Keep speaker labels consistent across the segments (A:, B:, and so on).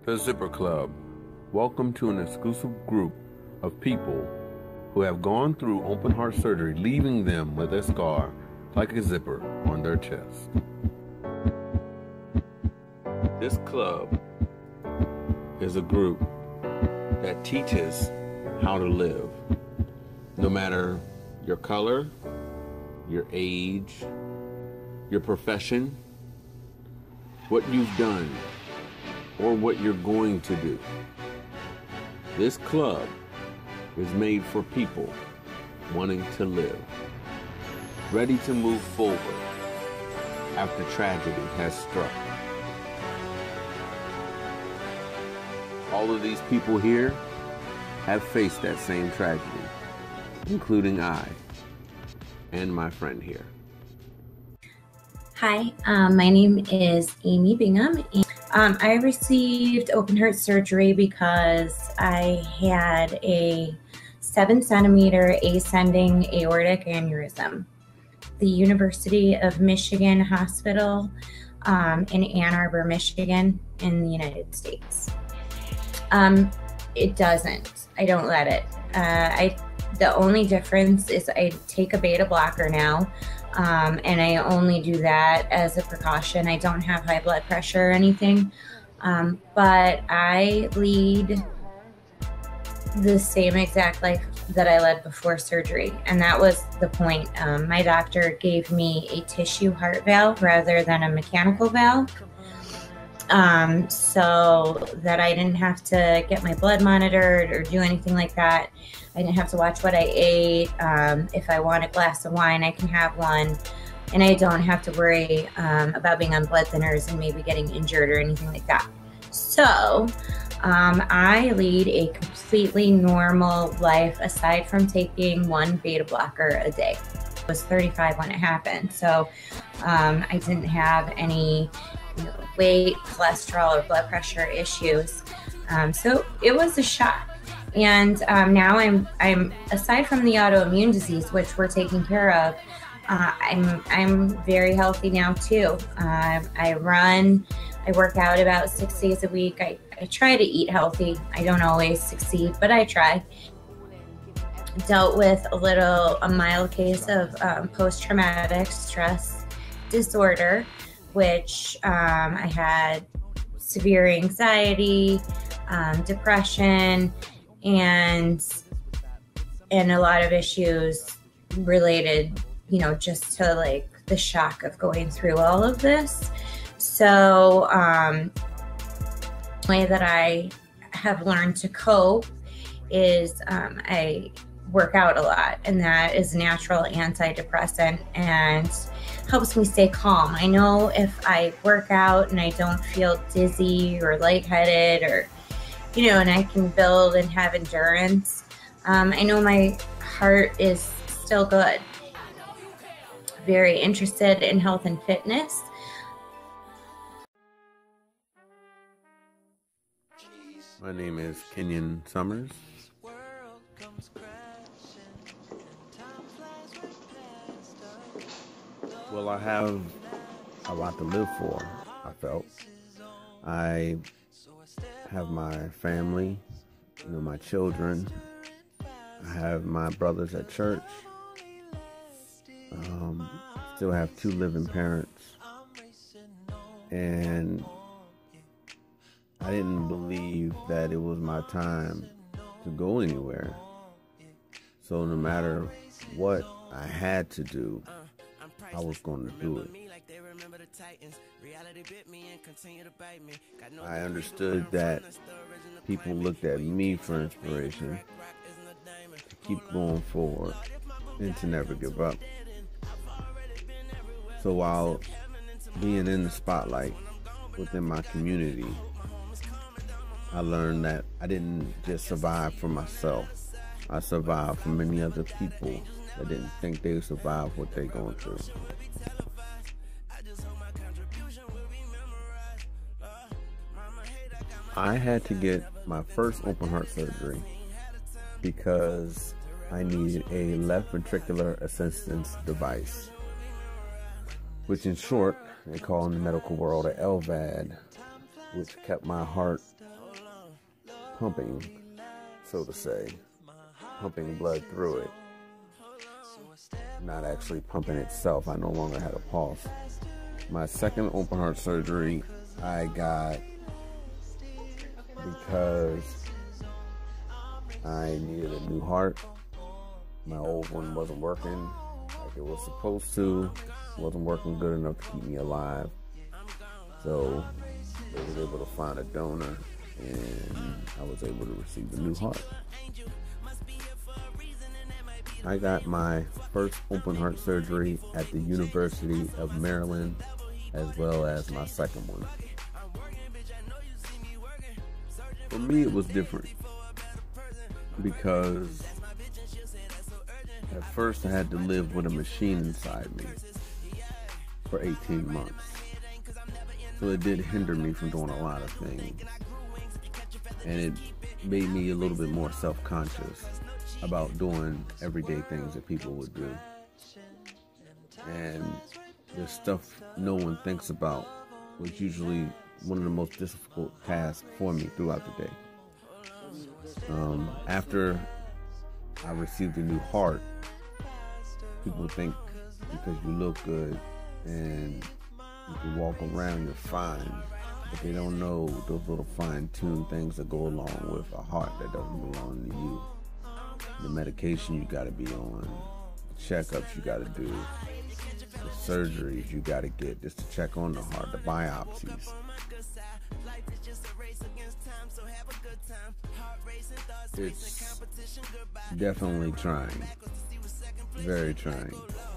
A: The Zipper Club. Welcome to an exclusive group of people who have gone through open heart surgery, leaving them with a scar like a zipper on their chest. This club is a group that teaches how to live, no matter your color, your age, your profession, what you've done, or what you're going to do. This club is made for people wanting to live, ready to move forward after tragedy has struck. All of these people here have faced that same tragedy, including I and my friend here.
B: Hi, my name is Amy Bingham. I received open heart surgery because I had a 7-centimeter ascending aortic aneurysm. The University of Michigan Hospital in Ann Arbor, Michigan, in the United States. It doesn't. I don't let it. The only difference is I take a beta blocker now. And I only do that as a precaution. I don't have high blood pressure or anything, but I lead the same exact life that I led before surgery, and that was the point. My doctor gave me a tissue heart valve rather than a mechanical valve, so that I didn't have to get my blood monitored or do anything like that. I didn't have to watch what I ate. If I want a glass of wine, I can have one. And I don't have to worry about being on blood thinners and maybe getting injured or anything like that. So I lead a completely normal life aside from taking one beta blocker a day. I was 35 when it happened. So I didn't have any weight, cholesterol, or blood pressure issues. So it was a shock. And now I'm aside from the autoimmune disease, which we're taking care of, I'm very healthy now too. I run, I work out about 6 days a week. I try to eat healthy. I don't always succeed, but I try. Dealt with a mild case of post-traumatic stress disorder, which I had severe anxiety, depression, and a lot of issues related, just to like the shock of going through all of this. So the way that I have learned to cope is I work out a lot, and that is a natural antidepressant and helps me stay calm. I know if I work out and I don't feel dizzy or lightheaded or and I can build and have endurance. I know my heart is still good. Very interested in health and fitness.
A: My name is Kenyon Summers. Well, I have a lot to live for, I felt. I have my family, my children. I have my brothers at church. Still have 2 living parents. And I didn't believe that it was my time to go anywhere. So no matter what I had to do, I was going to do it. I understood that people looked at me for inspiration to keep going forward and to never give up. So while being in the spotlight within my community, I learned that I didn't just survive for myself. I survived for many other people that didn't think they would survive what they're going through. I had to get my first open heart surgery because I needed a left ventricular assistance device, which in short, they call in the medical world a LVAD, which kept my heart pumping, so to say, pumping blood through it, not actually pumping itself. I no longer had a pulse. My second open heart surgery I got because I needed a new heart. My old one wasn't working like it was supposed to. It wasn't working good enough to keep me alive. So they was able to find a donor, and I was able to receive a new heart. I got my first open heart surgery at the University of Maryland, as well as my second one. For me, it was different because at first I had to live with a machine inside me for 18 months. So it did hinder me from doing a lot of things. And it made me a little bit more self-conscious about doing everyday things that people would do. And the stuff no one thinks about was usually one of the most difficult tasks for me throughout the day. After I received a new heart, people think because you look good and you can walk around, you're fine. But they don't know those little fine-tuned things that go along with a heart that doesn't belong to you. The medication you gotta be on, the checkups you gotta do, the surgeries you gotta get just to check on the heart, the biopsies. It's definitely trying, very trying.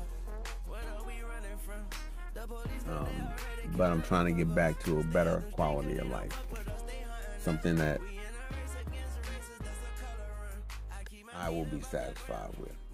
A: But I'm trying to get back to a better quality of life, something that I will be satisfied with.